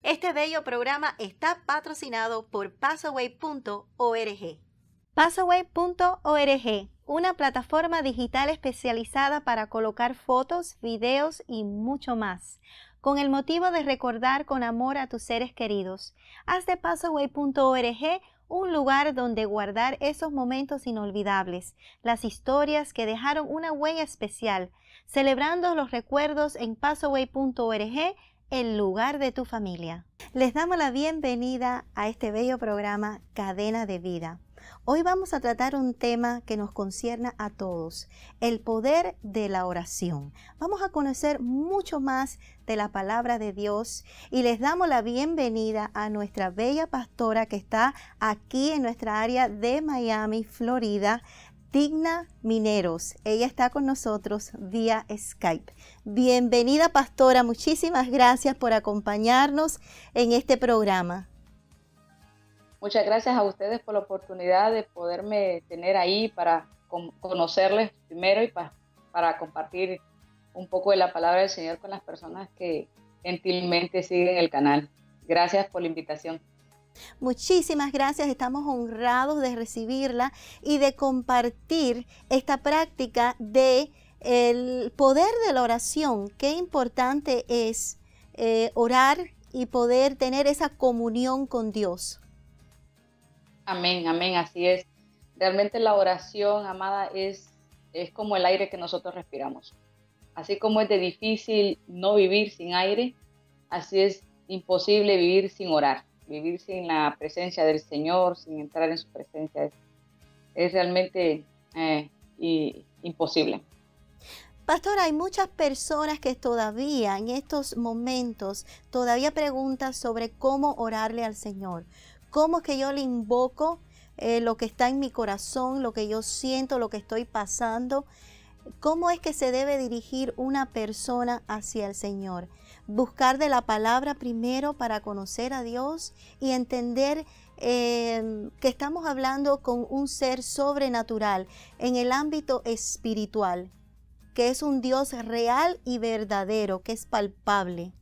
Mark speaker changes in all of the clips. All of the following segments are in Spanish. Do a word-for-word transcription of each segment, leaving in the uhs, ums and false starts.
Speaker 1: Este bello programa está patrocinado por Passaway punto org. Passaway punto org, una plataforma digital especializada para colocar fotos, videos y mucho más, con el motivo de recordar con amor a tus seres queridos. Haz de Passaway punto org un lugar donde guardar esos momentos inolvidables, las historias que dejaron una huella especial, celebrando los recuerdos en Passaway punto org, el lugar de tu familia. Les damos la bienvenida a este bello programa Cadena de Vida. Hoy vamos a tratar un tema que nos concierne a todos, el poder de la oración. Vamos a conocer mucho más de la palabra de Dios y les damos la bienvenida a nuestra bella pastora que está aquí en nuestra área de Miami, Florida, Digna Mineros. Ella está con nosotros vía Skype. Bienvenida, pastora. Muchísimas gracias por acompañarnos en este programa.
Speaker 2: Muchas gracias a ustedes por la oportunidad de poderme tener ahí para conocerles primero y para, para compartir un poco de la palabra del Señor con las personas que gentilmente siguen el canal. Gracias por la invitación.
Speaker 1: Muchísimas gracias, estamos honrados de recibirla y de compartir esta práctica de el poder de la oración. Qué importante es eh, orar y poder tener esa comunión con Dios.
Speaker 2: Amén, amén, así es. Realmente la oración, amada, es, es como el aire que nosotros respiramos. Así como es de difícil no vivir sin aire, así es imposible vivir sin orar. Vivir sin la presencia del Señor, sin entrar en su presencia, es, es realmente eh, y, imposible.
Speaker 1: Pastora, hay muchas personas que todavía en estos momentos todavía preguntan sobre cómo orarle al Señor. ¿Cómo es que yo le invoco eh, lo que está en mi corazón, lo que yo siento, lo que estoy pasando? ¿Cómo es que se debe dirigir una persona hacia el Señor? Buscar de la palabra primero para conocer a Dios y entender eh, que estamos hablando con un ser sobrenatural en el ámbito espiritual, que es un Dios real y verdadero, que es palpable.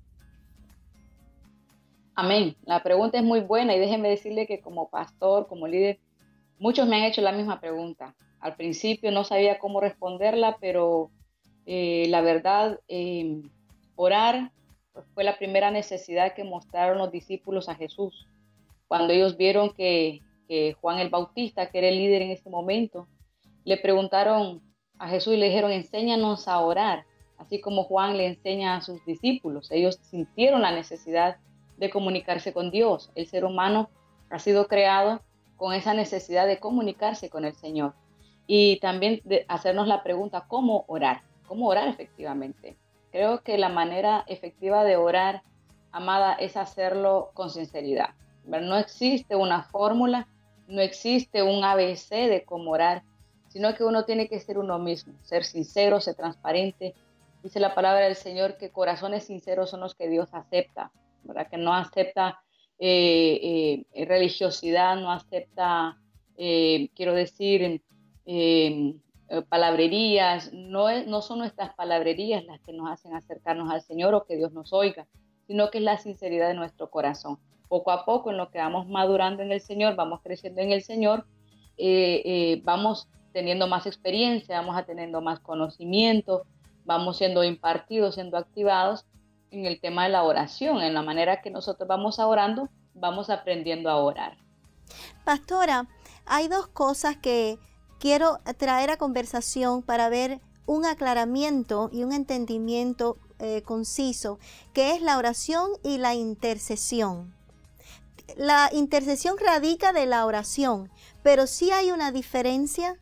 Speaker 2: Amén. La pregunta es muy buena y déjenme decirle que como pastor, como líder, muchos me han hecho la misma pregunta. Al principio no sabía cómo responderla, pero eh, la verdad, eh, orar pues, fue la primera necesidad que mostraron los discípulos a Jesús. Cuando ellos vieron que, que Juan el Bautista, que era el líder en ese momento, le preguntaron a Jesús y le dijeron, enséñanos a orar, así como Juan le enseña a sus discípulos. Ellos sintieron la necesidad de comunicarse con Dios. El ser humano ha sido creado con esa necesidad de comunicarse con el Señor. Y también de hacernos la pregunta, ¿cómo orar? ¿Cómo orar efectivamente? Creo que la manera efectiva de orar, amada, es hacerlo con sinceridad. No existe una fórmula, no existe un A B C de cómo orar, sino que uno tiene que ser uno mismo, ser sincero, ser transparente. Dice la palabra del Señor que corazones sinceros son los que Dios acepta, ¿verdad? Que no acepta eh, eh, religiosidad, no acepta, eh, quiero decir, eh, eh, palabrerías. No, es, no son nuestras palabrerías las que nos hacen acercarnos al Señor o que Dios nos oiga, sino que es la sinceridad de nuestro corazón. Poco a poco, en lo que vamos madurando en el Señor, vamos creciendo en el Señor, eh, eh, vamos teniendo más experiencia, vamos a teniendo más conocimiento, vamos siendo impartidos, siendo activados en el tema de la oración. En la manera que nosotros vamos orando, vamos aprendiendo a orar.
Speaker 1: Pastora, hay dos cosas que quiero traer a conversación para ver un aclaramiento y un entendimiento eh, conciso, que es la oración y la intercesión. La intercesión radica de la oración, pero ¿sí hay una diferencia?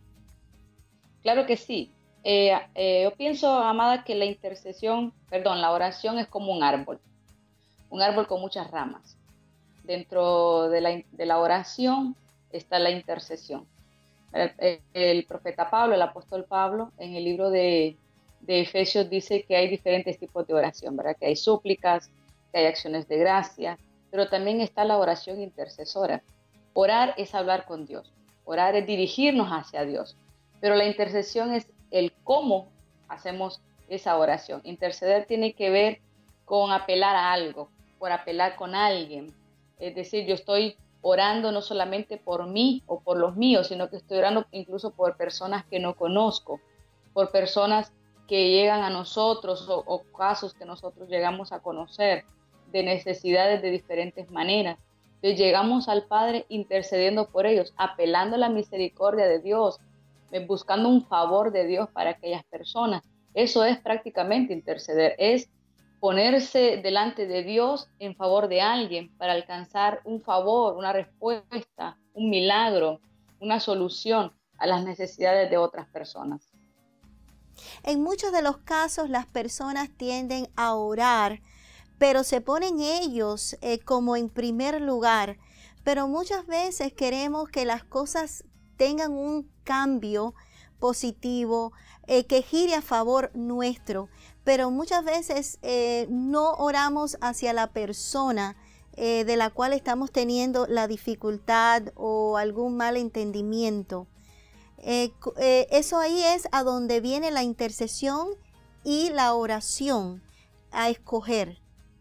Speaker 2: Claro que sí. Eh, eh, yo pienso, amada, que la intercesión, perdón, la oración es como un árbol, un árbol con muchas ramas. Dentro de la, de la oración está la intercesión. El, el, el profeta Pablo, el apóstol Pablo, en el libro de, de Efesios dice que hay diferentes tipos de oración, ¿verdad? Que hay súplicas, que hay acciones de gracia, pero también está la oración intercesora. Orar es hablar con Dios, orar es dirigirnos hacia Dios, pero la intercesión es el cómo hacemos esa oración. Interceder tiene que ver con apelar a algo. por apelar con alguien. Es decir, yo estoy orando no solamente por mí o por los míos, sino que estoy orando incluso por personas que no conozco, por personas que llegan a nosotros o, o casos que nosotros llegamos a conocer, de necesidades de diferentes maneras. Entonces llegamos al Padre intercediendo por ellos, apelando a la misericordia de Dios, buscando un favor de Dios para aquellas personas. Eso es prácticamente interceder, es ponerse delante de Dios en favor de alguien para alcanzar un favor, una respuesta, un milagro, una solución a las necesidades de otras personas.
Speaker 1: En muchos de los casos las personas tienden a orar, pero se ponen ellos eh, como en primer lugar. Pero muchas veces queremos que las cosas tengan un cambio positivo, eh, que gire a favor nuestro. Pero muchas veces eh, no oramos hacia la persona eh, de la cual estamos teniendo la dificultad o algún mal entendimiento. Eh, eh, eso ahí es a donde viene la intercesión y la oración a escoger.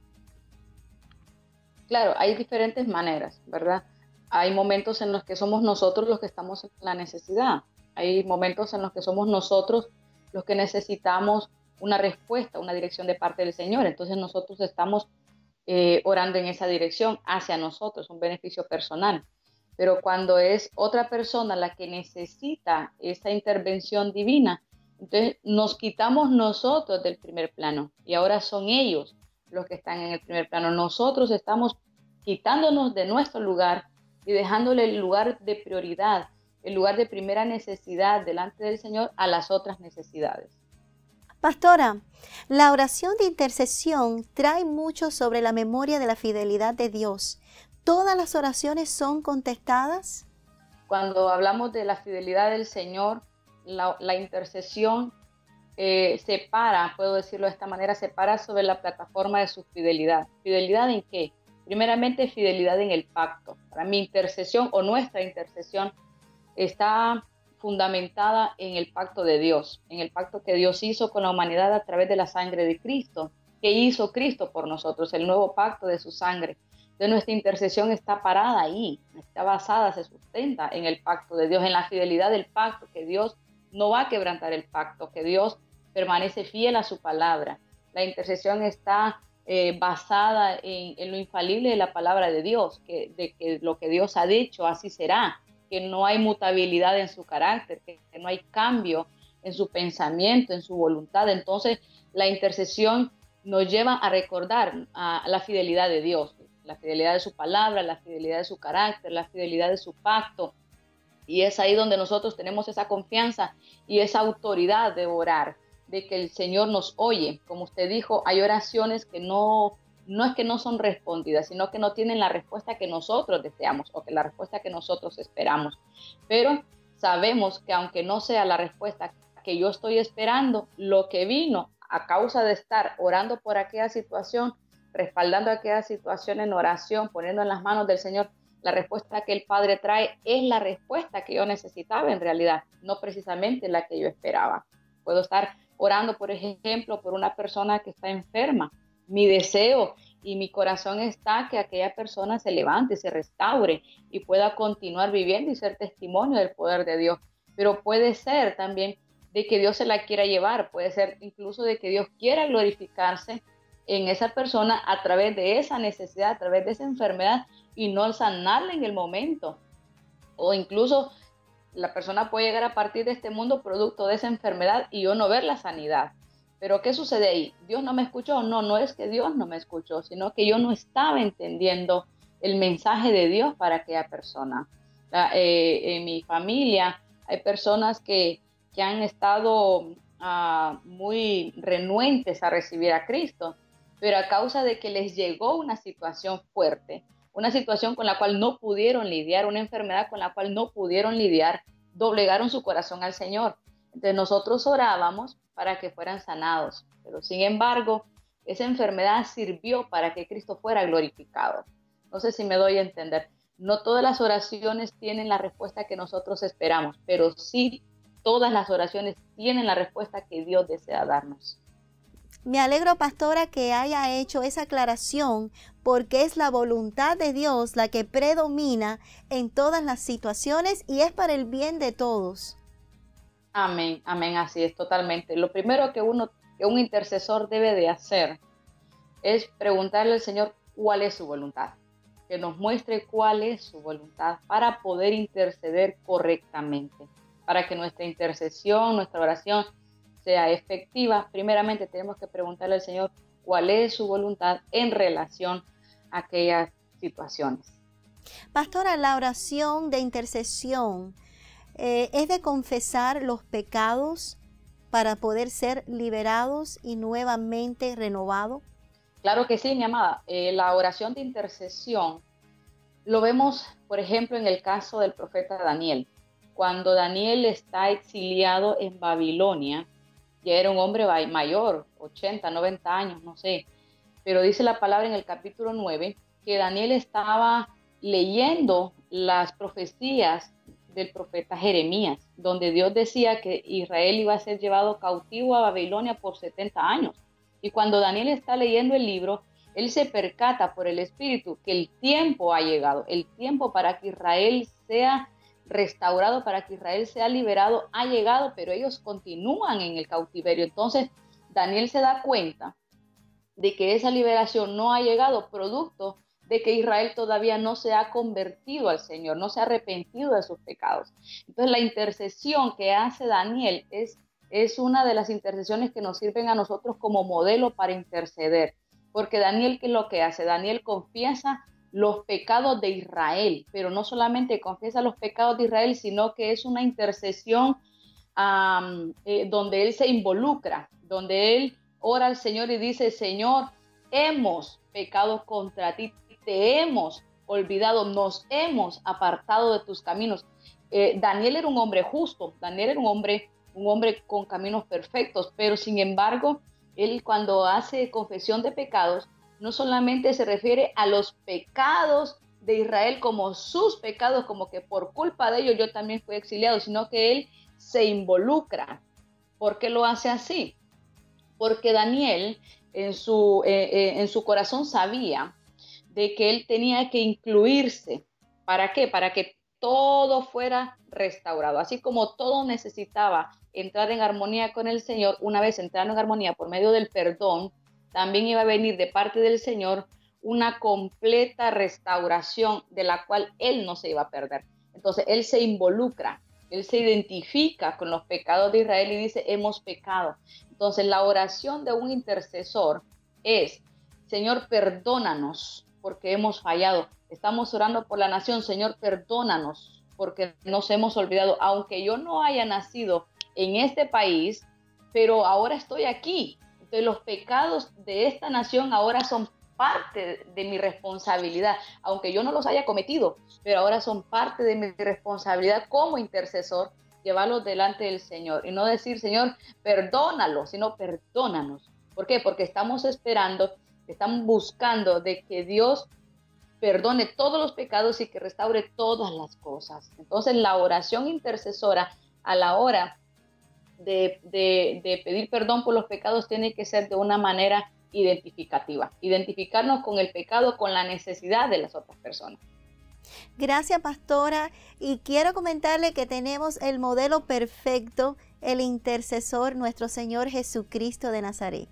Speaker 2: Claro, hay diferentes maneras, ¿verdad? Hay momentos en los que somos nosotros los que estamos en la necesidad. Hay momentos en los que somos nosotros los que necesitamos una respuesta, una dirección de parte del Señor. Entonces nosotros estamos eh, orando en esa dirección hacia nosotros, un beneficio personal. Pero cuando es otra persona la que necesita esa intervención divina, entonces nos quitamos nosotros del primer plano y ahora son ellos los que están en el primer plano. Nosotros estamos quitándonos de nuestro lugar y dejándole el lugar de prioridad, el lugar de primera necesidad delante del Señor a las otras necesidades.
Speaker 1: Pastora, la oración de intercesión trae mucho sobre la memoria de la fidelidad de Dios. ¿Todas las oraciones son contestadas?
Speaker 2: Cuando hablamos de la fidelidad del Señor, la, la intercesión eh, se para, puedo decirlo de esta manera, se para sobre la plataforma de su fidelidad. ¿Fidelidad en qué? Primeramente, fidelidad en el pacto. Para mi intercesión o nuestra intercesión está fundamentada en el pacto de Dios, en el pacto que Dios hizo con la humanidad a través de la sangre de Cristo, que hizo Cristo por nosotros, el nuevo pacto de su sangre. Entonces nuestra intercesión está parada ahí, está basada, se sustenta en el pacto de Dios, en la fidelidad del pacto, que Dios no va a quebrantar el pacto, que Dios permanece fiel a su palabra. La intercesión está eh, basada en, en lo infalible de la palabra de Dios, que, de que lo que Dios ha dicho así será, que no hay mutabilidad en su carácter, que, que no hay cambio en su pensamiento, en su voluntad. Entonces la intercesión nos lleva a recordar a, a la fidelidad de Dios, la fidelidad de su palabra, la fidelidad de su carácter, la fidelidad de su pacto. Y es ahí donde nosotros tenemos esa confianza y esa autoridad de orar, de que el Señor nos oye. Como usted dijo, hay oraciones que no, no es que no son respondidas, sino que no tienen la respuesta que nosotros deseamos o que la respuesta que nosotros esperamos. Pero sabemos que aunque no sea la respuesta que yo estoy esperando, lo que vino a causa de estar orando por aquella situación, respaldando aquella situación en oración, poniendo en las manos del Señor, la respuesta que el Padre trae es la respuesta que yo necesitaba en realidad, no precisamente la que yo esperaba. Puedo estar orando, por ejemplo, por una persona que está enferma. Mi deseo y mi corazón está que aquella persona se levante, se restaure y pueda continuar viviendo y ser testimonio del poder de Dios. Pero puede ser también de que Dios se la quiera llevar, puede ser incluso de que Dios quiera glorificarse en esa persona a través de esa necesidad, a través de esa enfermedad y no sanarla en el momento. O incluso la persona puede llegar a partir de este mundo producto de esa enfermedad y yo no ver la sanidad. Pero ¿qué sucede ahí? ¿Dios no me escuchó? No, no es que Dios no me escuchó, sino que yo no estaba entendiendo el mensaje de Dios para aquella persona. La, eh, en mi familia hay personas que, que han estado uh, muy renuentes a recibir a Cristo, pero a causa de que les llegó una situación fuerte, una situación con la cual no pudieron lidiar, una enfermedad con la cual no pudieron lidiar, doblegaron su corazón al Señor. Entonces nosotros orábamos para que fueran sanados, pero sin embargo, esa enfermedad sirvió para que Cristo fuera glorificado. No sé si me doy a entender. No todas las oraciones tienen la respuesta que nosotros esperamos, pero sí todas las oraciones tienen la respuesta que Dios desea darnos.
Speaker 1: Me alegro, pastora, que haya hecho esa aclaración, porque es la voluntad de Dios la que predomina en todas las situaciones y es para el bien de todos.
Speaker 2: Amén, amén, así es totalmente. Lo primero que uno, que un intercesor debe de hacer es preguntarle al Señor cuál es su voluntad, que nos muestre cuál es su voluntad para poder interceder correctamente, para que nuestra intercesión, nuestra oración sea efectiva. Primeramente tenemos que preguntarle al Señor cuál es su voluntad en relación a aquellas situaciones.
Speaker 1: Pastora, la oración de intercesión eh, es de confesar los pecados para poder ser liberados y nuevamente renovados.
Speaker 2: Claro que sí, mi amada. Eh, la oración de intercesión lo vemos, por ejemplo, en el caso del profeta Daniel. Cuando Daniel está exiliado en Babilonia, ya era un hombre mayor, ochenta, noventa años, no sé, pero dice la palabra en el capítulo nueve que Daniel estaba leyendo las profecías del profeta Jeremías, donde Dios decía que Israel iba a ser llevado cautivo a Babilonia por setenta años. Y cuando Daniel está leyendo el libro, él se percata por el Espíritu que el tiempo ha llegado, el tiempo para que Israel sea restaurado, para que Israel sea liberado, ha llegado, pero ellos continúan en el cautiverio. Entonces, Daniel se da cuenta de que esa liberación no ha llegado, producto de que Israel todavía no se ha convertido al Señor, no se ha arrepentido de sus pecados. Entonces, la intercesión que hace Daniel es, es una de las intercesiones que nos sirven a nosotros como modelo para interceder. Porque Daniel, ¿qué es lo que hace? Daniel confiesa los pecados de Israel, pero no solamente confiesa los pecados de Israel, sino que es una intercesión um, eh, donde él se involucra, donde él ora al Señor y dice, Señor, hemos pecado contra ti, te hemos olvidado, nos hemos apartado de tus caminos. Eh, Daniel era un hombre justo, Daniel era un hombre, un hombre con caminos perfectos, pero sin embargo, él cuando hace confesión de pecados, no solamente se refiere a los pecados de Israel como sus pecados, como que por culpa de ellos yo también fui exiliado, sino que él se involucra. ¿Por qué lo hace así? Porque Daniel en su, eh, eh, en su corazón sabía de que él tenía que incluirse. ¿Para qué? Para que todo fuera restaurado. Así como todo necesitaba entrar en armonía con el Señor, una vez entrando en armonía por medio del perdón, también iba a venir de parte del Señor una completa restauración de la cual él no se iba a perder. Entonces, él se involucra, él se identifica con los pecados de Israel y dice, hemos pecado. Entonces, la oración de un intercesor es, Señor, perdónanos porque hemos fallado. Estamos orando por la nación, Señor, perdónanos porque nos hemos olvidado. Aunque yo no haya nacido en este país, pero ahora estoy aquí. Entonces, los pecados de esta nación ahora son parte de mi responsabilidad, aunque yo no los haya cometido, pero ahora son parte de mi responsabilidad como intercesor, llevarlos delante del Señor y no decir, Señor, perdónalo, sino perdónanos. ¿Por qué? Porque estamos esperando, estamos buscando de que Dios perdone todos los pecados y que restaure todas las cosas. Entonces, la oración intercesora a la hora de, de, de pedir perdón por los pecados tiene que ser de una manera identificativa, identificarnos con el pecado, con la necesidad de las otras personas.
Speaker 1: Gracias, pastora, y quiero comentarle que tenemos el modelo perfecto, el intercesor, nuestro Señor Jesucristo de Nazaret.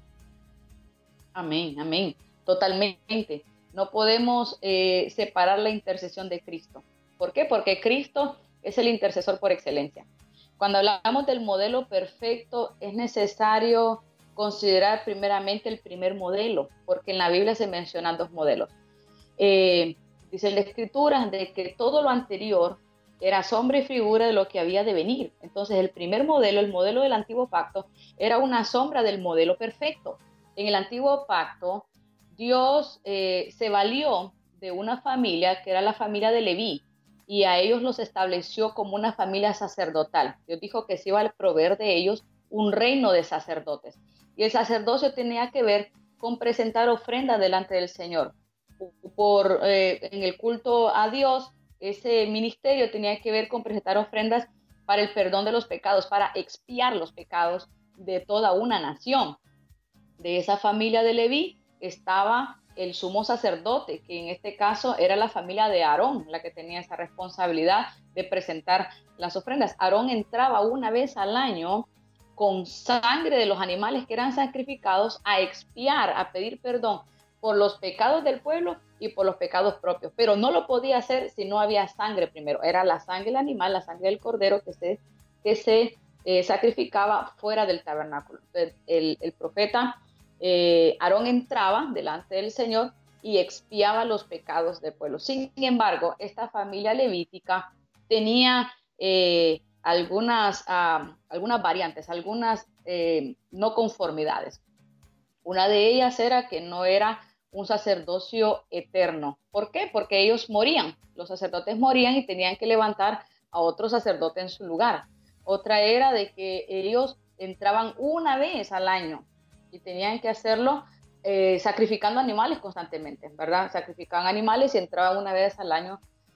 Speaker 2: Amén, amén, totalmente. No podemos eh, separar la intercesión de Cristo. ¿Por qué? Porque Cristo es el intercesor por excelencia. Cuando hablamos del modelo perfecto, es necesario considerar primeramente el primer modelo, porque en la Biblia se mencionan dos modelos. Eh, dice la Escritura de que todo lo anterior era sombra y figura de lo que había de venir. Entonces, el primer modelo, el modelo del Antiguo Pacto, era una sombra del modelo perfecto. En el Antiguo Pacto, Dios eh, se valió de una familia que era la familia de Leví, y a ellos los estableció como una familia sacerdotal. Dios dijo que se iba a proveer de ellos un reino de sacerdotes. Y el sacerdocio tenía que ver con presentar ofrendas delante del Señor. Por, eh, en el culto a Dios, ese ministerio tenía que ver con presentar ofrendas para el perdón de los pecados, para expiar los pecados de toda una nación. de esa familia de Leví estaba el sumo sacerdote, que en este caso era la familia de Aarón, la que tenía esa responsabilidad de presentar las ofrendas. Aarón entraba una vez al año con sangre de los animales que eran sacrificados a expiar, a pedir perdón por los pecados del pueblo y por los pecados propios, pero no lo podía hacer si no había sangre primero. Era la sangre del animal, la sangre del cordero que se, que se eh, sacrificaba fuera del tabernáculo. El, el, el profeta Eh, Aarón entraba delante del Señor y expiaba los pecados del pueblo. Sin embargo, esta familia levítica tenía eh, algunas, uh, algunas variantes, algunas eh, no conformidades. Una de ellas era que no era un sacerdocio eterno. ¿Por qué? Porque ellos morían, los sacerdotes morían y tenían que levantar a otro sacerdote en su lugar. Otra era de que ellos entraban una vez al año y tenían que hacerlo eh, sacrificando animales constantemente, ¿verdad? Sacrificaban animales y entraban una vez al año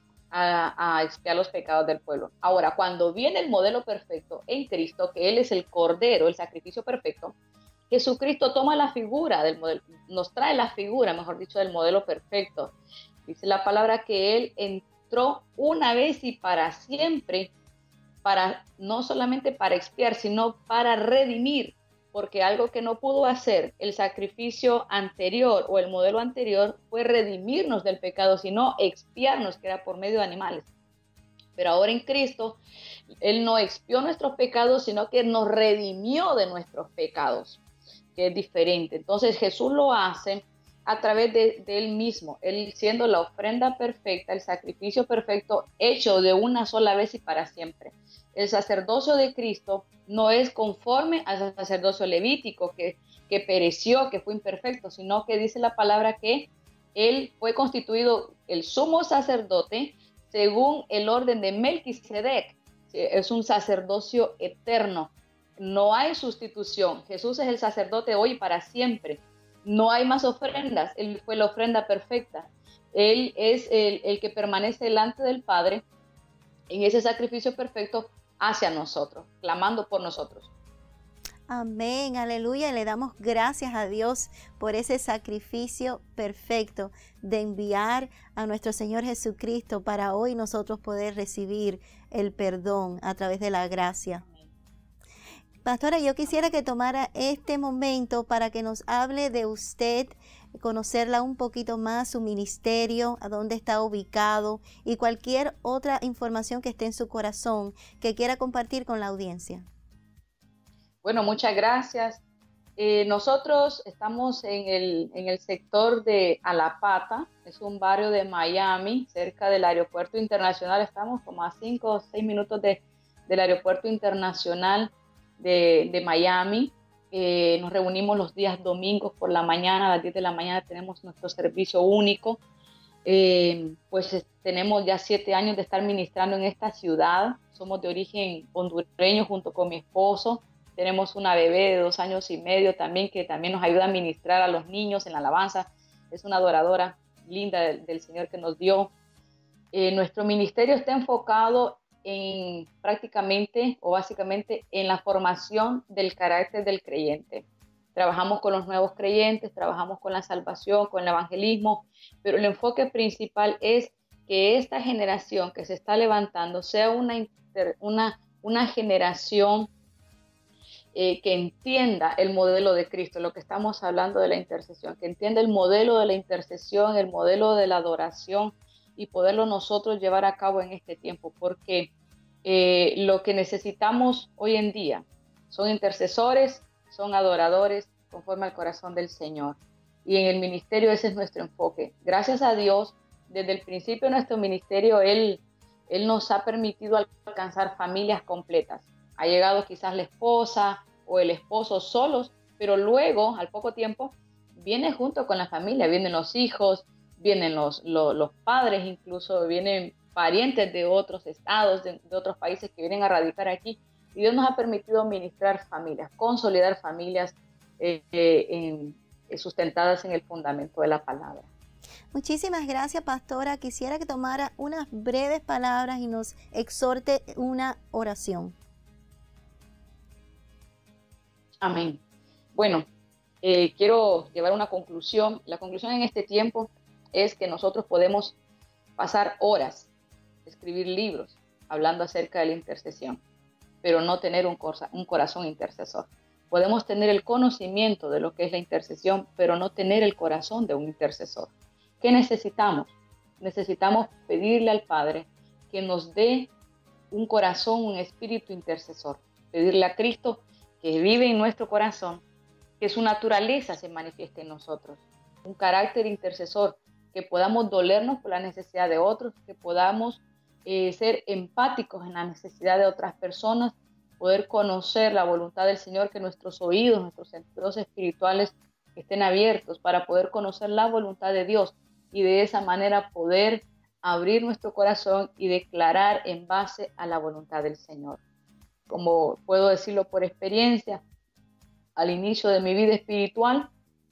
Speaker 2: a, a expiar los pecados del pueblo. Ahora, cuando viene el modelo perfecto en Cristo, que Él es el Cordero, el sacrificio perfecto, Jesucristo toma la figura del modelo, nos trae la figura, mejor dicho, del modelo perfecto. Dice la palabra que Él entró una vez y para siempre, para, no solamente para expiar, sino para redimir, porque algo que no pudo hacer el sacrificio anterior o el modelo anterior fue redimirnos del pecado, sino expiarnos, que era por medio de animales. Pero ahora en Cristo, Él no expió nuestros pecados, sino que nos redimió de nuestros pecados, que es diferente. Entonces Jesús lo hace a través de, de Él mismo, Él siendo la ofrenda perfecta, el sacrificio perfecto, hecho de una sola vez y para siempre. El sacerdocio de Cristo no es conforme al sacerdocio levítico que, que pereció, que fue imperfecto, sino que dice la palabra que Él fue constituido el sumo sacerdote según el orden de Melquisedec. Es un sacerdocio eterno, no hay sustitución. Jesús es el sacerdote hoy y para siempre. No hay más ofrendas, Él fue la ofrenda perfecta. Él es el, el que permanece delante del Padre en ese sacrificio perfecto hacia nosotros, clamando por nosotros.
Speaker 1: Amén, aleluya, y le damos gracias a Dios por ese sacrificio perfecto de enviar a nuestro Señor Jesucristo para hoy nosotros poder recibir el perdón a través de la gracia. Pastora, yo quisiera que tomara este momento para que nos hable de usted, conocerla un poquito más, su ministerio, a dónde está ubicado y cualquier otra información que esté en su corazón que quiera compartir con la audiencia.
Speaker 2: Bueno, muchas gracias. Eh, nosotros estamos en el, en el sector de Alapata, es un barrio de Miami, cerca del aeropuerto internacional. Estamos como a cinco o seis minutos de, del aeropuerto internacional de, de Miami. Eh, nos reunimos los días domingos por la mañana, a las diez de la mañana tenemos nuestro servicio único. Eh, pues tenemos ya siete años de estar ministrando en esta ciudad. Somos de origen hondureño junto con mi esposo. Tenemos una bebé de dos años y medio también que también nos ayuda a ministrar a los niños en la alabanza. Es una adoradora linda del, del Señor que nos dio. Eh, nuestro ministerio está enfocado en prácticamente o básicamente en la formación del carácter del creyente. Trabajamos con los nuevos creyentes, trabajamos con la salvación, con el evangelismo, pero el enfoque principal es que esta generación que se está levantando sea una, inter, una, una generación eh, que entienda el modelo de Cristo, lo que estamos hablando de la intercesión, que entienda el modelo de la intercesión, el modelo de la adoración, y poderlo nosotros llevar a cabo en este tiempo, porque eh, lo que necesitamos hoy en día son intercesores, son adoradores conforme al corazón del Señor. Y en el ministerio ese es nuestro enfoque. Gracias a Dios, desde el principio de nuestro ministerio, Él, Él nos ha permitido alcanzar familias completas. Ha llegado quizás la esposa o el esposo solos, pero luego, al poco tiempo, viene junto con la familia, vienen los hijos, vienen los, los, los padres, incluso vienen parientes de otros estados, de, de otros países que vienen a radicar aquí. Y Dios nos ha permitido ministrar familias, consolidar familias eh, eh, en, sustentadas en el fundamento de la palabra.
Speaker 1: Muchísimas gracias, pastora. Quisiera que tomara unas breves palabras y nos exhorte una oración.
Speaker 2: Amén. Bueno, eh, quiero llevar una conclusión. La conclusión en este tiempo es que nosotros podemos pasar horas, escribir libros, hablando acerca de la intercesión, pero no tener un, un corazón intercesor. Podemos tener el conocimiento de lo que es la intercesión, pero no tener el corazón de un intercesor. ¿Qué necesitamos? Necesitamos pedirle al Padre que nos dé un corazón, un espíritu intercesor. Pedirle a Cristo que vive en nuestro corazón, que su naturaleza se manifieste en nosotros. Un carácter intercesor, que podamos dolernos por la necesidad de otros, que podamos eh, ser empáticos en la necesidad de otras personas, poder conocer la voluntad del Señor, que nuestros oídos, nuestros sentidos espirituales estén abiertos para poder conocer la voluntad de Dios y de esa manera poder abrir nuestro corazón y declarar en base a la voluntad del Señor. Como puedo decirlo por experiencia, al inicio de mi vida espiritual,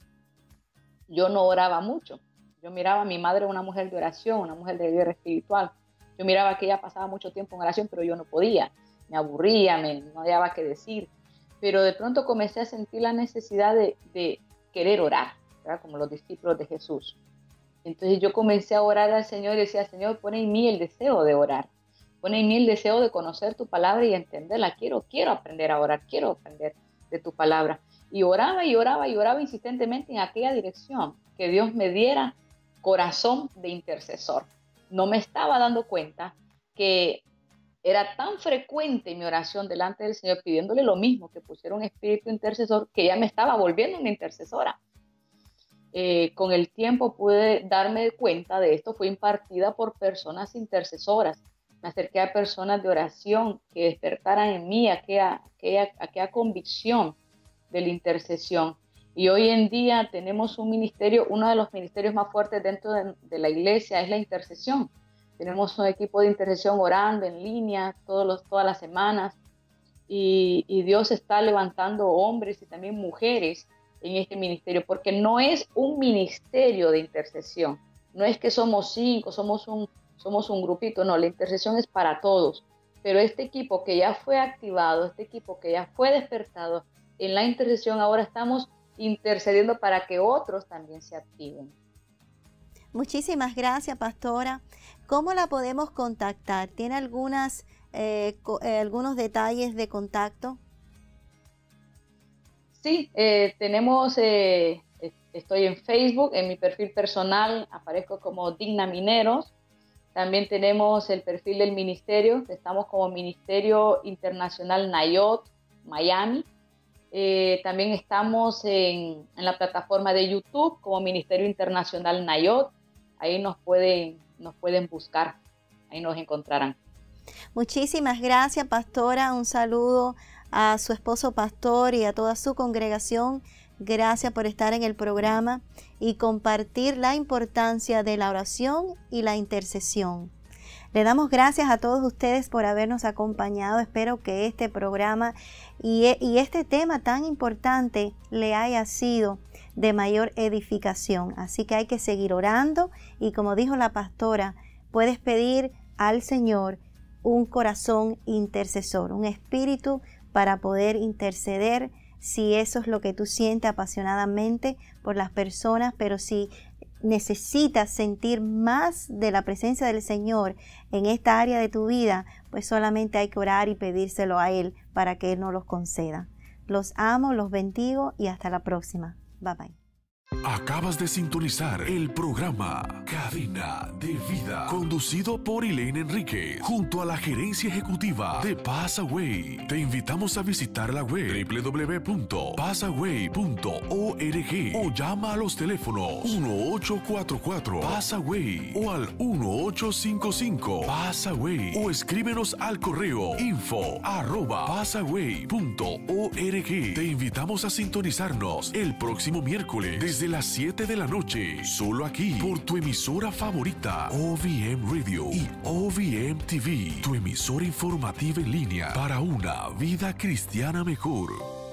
Speaker 2: yo no oraba mucho. Yo miraba a mi madre una mujer de oración, una mujer de guerra espiritual. Yo miraba que ella pasaba mucho tiempo en oración, pero yo no podía. Me aburría, me, no hallaba qué decir. Pero de pronto comencé a sentir la necesidad de, de querer orar, ¿verdad? Como los discípulos de Jesús. Entonces yo comencé a orar al Señor y decía, Señor, pon en mí el deseo de orar. Pon en mí el deseo de conocer tu palabra y entenderla. Quiero, quiero aprender a orar, quiero aprender de tu palabra. Y oraba y oraba y oraba insistentemente en aquella dirección, que Dios me diera corazón de intercesor. No me estaba dando cuenta que era tan frecuente mi oración delante del Señor, pidiéndole lo mismo, que pusiera un espíritu intercesor, que ya me estaba volviendo una intercesora. Eh, con el tiempo pude darme cuenta de esto, fue impartida por personas intercesoras. Me acerqué a personas de oración que despertaran en mí aquella, aquella, aquella convicción de la intercesión. Y hoy en día tenemos un ministerio, uno de los ministerios más fuertes dentro de, de la iglesia es la intercesión. Tenemos un equipo de intercesión orando en línea todos los, todas las semanas y, y Dios está levantando hombres y también mujeres en este ministerio, porque no es un ministerio de intercesión, no es que somos cinco, somos un, somos un grupito, no, la intercesión es para todos, pero este equipo que ya fue activado, este equipo que ya fue despertado en la intercesión, ahora estamos intercediendo para que otros también se activen.
Speaker 1: Muchísimas gracias, pastora. ¿Cómo la podemos contactar? ¿Tiene algunas, eh, co- eh, algunos detalles de contacto?
Speaker 2: Sí, eh, tenemos, eh, estoy en Facebook, en mi perfil personal aparezco como Digna Mineros. También tenemos el perfil del ministerio, estamos como Ministerio Internacional Nayot, Miami. Eh, también estamos en, en la plataforma de YouTube como Ministerio Internacional Nayot. Ahí nos pueden, nos pueden buscar, ahí nos encontrarán.
Speaker 1: Muchísimas gracias, pastora. Un saludo a su esposo pastor y a toda su congregación. Gracias por estar en el programa y compartir la importancia de la oración y la intercesión. Le damos gracias a todos ustedes por habernos acompañado. Espero que este programa y, y este tema tan importante le haya sido de mayor edificación. Así que hay que seguir orando y, como dijo la pastora, puedes pedir al Señor un corazón intercesor, un espíritu para poder interceder si eso es lo que tú sientes apasionadamente por las personas, pero si necesitas sentir más de la presencia del Señor en esta área de tu vida, pues solamente hay que orar y pedírselo a Él para que Él nos los conceda. Los amo, los bendigo y hasta la próxima. Bye bye.
Speaker 3: Acabas de sintonizar el programa Cadena de Vida, conducido por Elaine Enriquez, junto a la gerencia ejecutiva de Passaway. Te invitamos a visitar la web doble u doble u doble u punto passaway punto org o llama a los teléfonos uno ocho cuatro cuatro Passaway o al uno ocho cinco cinco Passaway o escríbenos al correo info arroba passaway punto org. Te invitamos a sintonizarnos el próximo miércoles desde las siete de la noche, solo aquí por tu emisora favorita, O V M Radio y O V M T V, tu emisora informativa en línea para una vida cristiana mejor.